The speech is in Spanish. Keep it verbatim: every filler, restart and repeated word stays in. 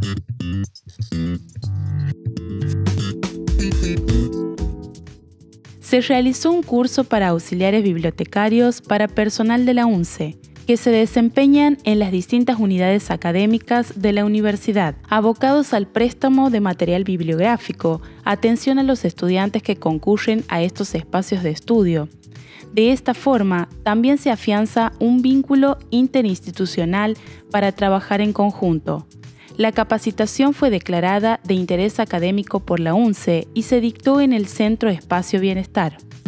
Se realizó un curso para auxiliares bibliotecarios para personal de la UNCE, que se desempeñan en las distintas unidades académicas de la universidad, abocados al préstamo de material bibliográfico, atención a los estudiantes que concurren a estos espacios de estudio. De esta forma, también se afianza un vínculo interinstitucional para trabajar en conjunto. La capacitación fue declarada de interés académico por la UNCE y se dictó en el Centro Espacio Bienestar.